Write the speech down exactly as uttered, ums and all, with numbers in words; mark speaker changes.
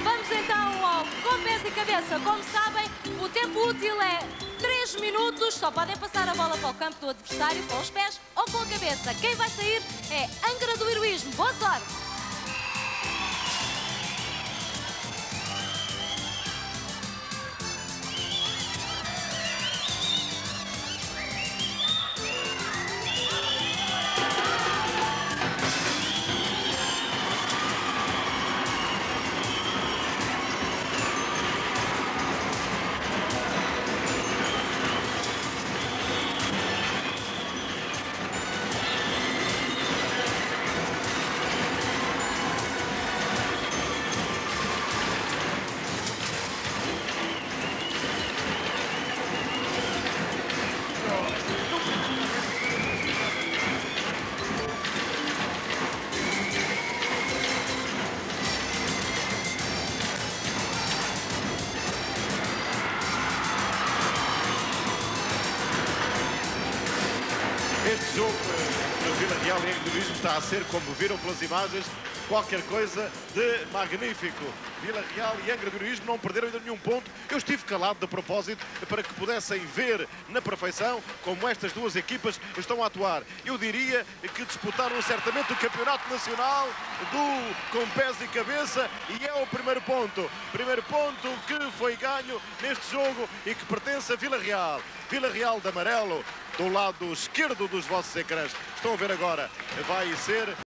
Speaker 1: Vamos então ao com pés e cabeça. Como sabem, o tempo útil é três minutos. Só podem passar a bola para o campo do adversário com os pés ou com a cabeça. Quem vai sair é Angra do Heroísmo. Boa sorte!
Speaker 2: Este jogo no Vila Real e Angra do Heroísmo está a ser, como viram pelas imagens, qualquer coisa de magnífico. Vila Real e Angra do Heroísmo não perderam ainda nenhum ponto. Eu estive calado de propósito para que pudessem ver na perfeição como estas duas equipas estão a atuar. Eu diria que disputaram certamente o campeonato nacional do com pés e cabeça e é o primeiro ponto. Primeiro ponto que foi ganho neste jogo e que pertence a Vila Real. Vila Real de amarelo do lado esquerdo dos vossos ecrãs. Estão a ver agora, vai ser...